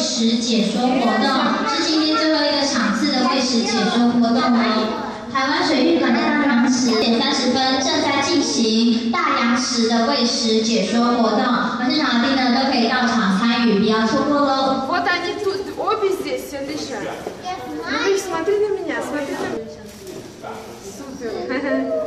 食解说活动，是今天最后一个场次的喂食解说活动哦。台湾水域馆的大洋池10点30分正在进行大洋池的喂食解说活动，现场的呢都可以到场参与，不要错过喽。 Вот они тут, обе здесь, все дышат. Ну, смотри на меня, смотри на меня. Супер.